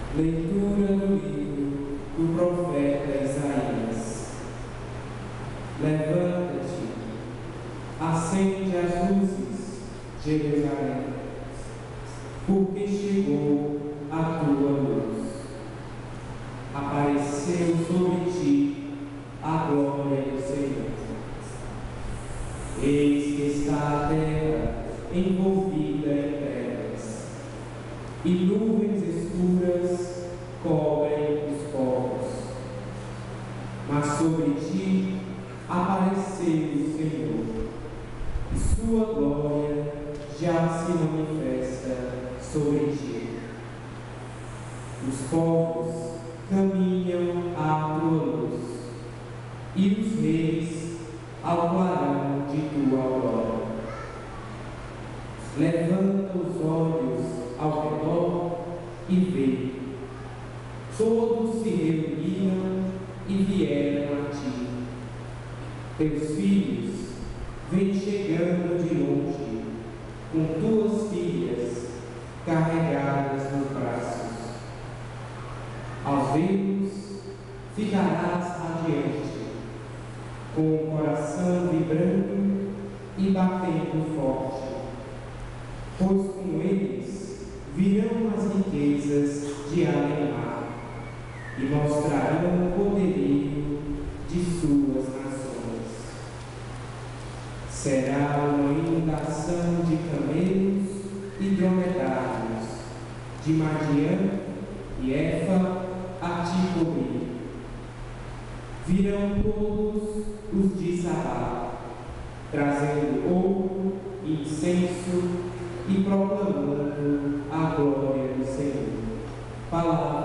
Leitura do livro do profeta Isaías. Levanta-te, acende as luzes, Jerusalém, porque chegou a tua luz. Apareceu sobre ti a glória do Senhor. Eis que está a terra envolvida em trevas, e nuvens escuras cobrem os povos. Mas sobre ti apareceu o Senhor, e sua glória já se manifesta sobre ti. Os povos caminham à tua luz, e os reis ao clarão de tua aurora. Levanta os olhos ao redor e vê. Todos se reuniram e vieram a ti. Teus filhos vêm chegando de longe, com tuas filhas carregadas nos braços. Ao vê-los, ficarás radiante, com o coração vibrando e batendo forte, pois com eles virão as riquezas de Ademar e mostrarão o poderio de suas nações. Será uma inundação de camelos e dromedários, de Madiã e Efa a te cobrir. Virão todos os de Sabá, trazendo ouro, incenso e proclamando a glória do Senhor. Palavra